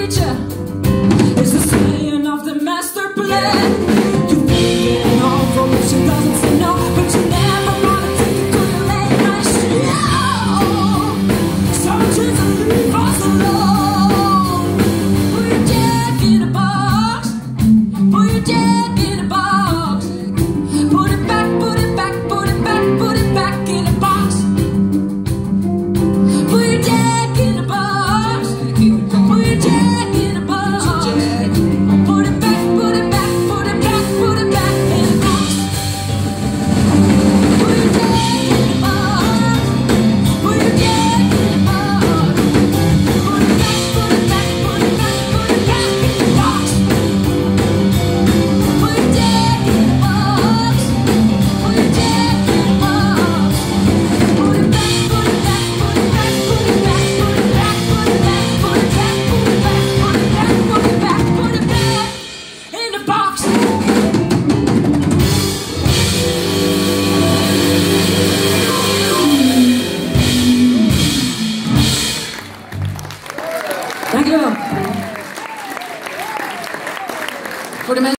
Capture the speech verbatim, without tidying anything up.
creature. It's the saying of the master plan. You think it all for which she doesn't say no, but you never want to take it to your late night show. Some choose to leave us alone. Put your jack in a box. Put your jack in a box. Put it back, put it back, put it back, put it back in a box. Put your jack in a box. Put your jack in a box. Put it back, put it back, put it back, put it back in a box. Put your jack in a box. Put your jack in a box. Put it back, put it back, put it back, put it back in a box. Put your jack in a box. Put your jack in a box. Put it back, put it back, put it back, put it back, put it back, put it back, put it back, put it back, put it back, put it back, put it back in the box. Dankjewel. Voor de mensen